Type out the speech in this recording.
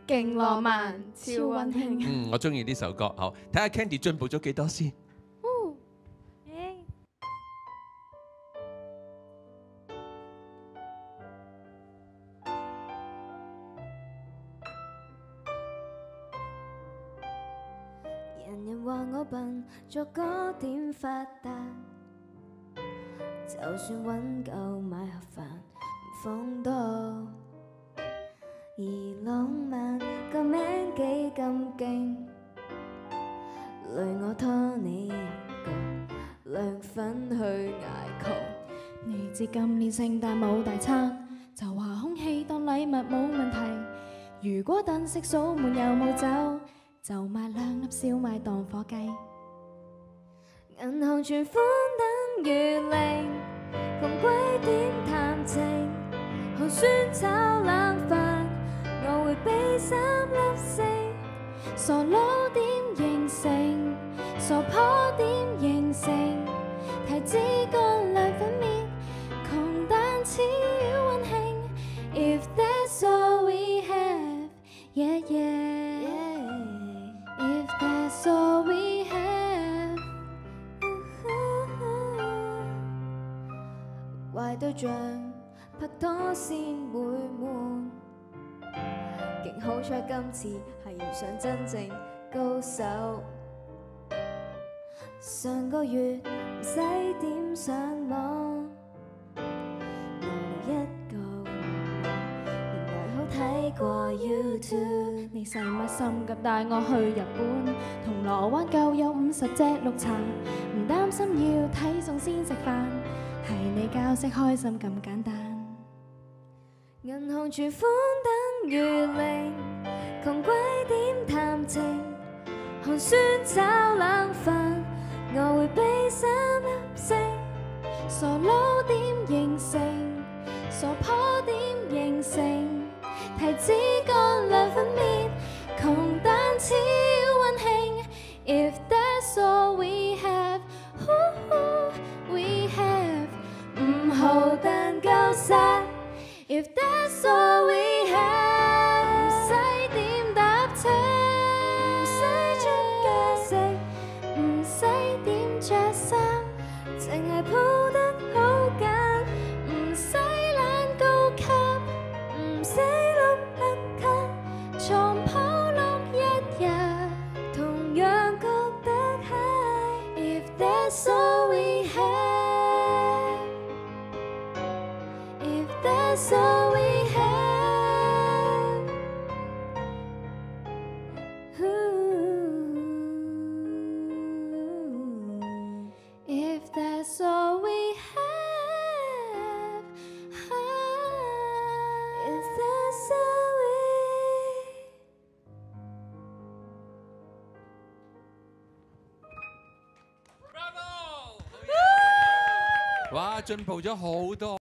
勁浪漫，超溫馨。 我中意呢首歌。好，睇下 Candy 進步咗幾多先。 人人話我笨，作歌點發達？就算揾夠買盒飯，唔放多。而浪漫個名幾咁勁，累我拖你入個涼粉去捱窮。 你知今年聖誕冇大餐，就話空氣當禮物冇問題。如果燈飾數滿又冇走，就買2粒燒賣當火雞。 銀行存款等於零，窮鬼點談情？寒酸炒冷飯，我會俾3粒星。 傻佬點形成？傻婆點形成？提子乾涼粉面，窮但似溫馨。If that's all we have, yeah yeah. If that's all we have, 壞對象拍拖先會悶，勁好彩今次係遇上真正高手。上個月唔使點上網，無聊一個原來好睇過 YouTube。 你使乜心急帶我去日本？銅鑼灣夠有50隻綠茶，唔擔心要睇餸先食飯，係你教識開心咁簡單。 銀行存款等於零，窮鬼點談情？寒酸炒冷飯，我會俾3粒星。 傻佬點形成？傻婆點形成？提子乾涼粉面，窮但超溫馨。If that's all we have, we have 唔好但夠晒。If that's all we have， 唔使點搭車，唔使出街食， 唔使點着衫， 淨係鋪得好簡， 唔使懶高級， 唔使碌黑卡， 床鋪碌一日， 同樣覺得 high。If that's all we have， If that's all we have， If that's all we have, If that's all we。 哇，進步咗好多。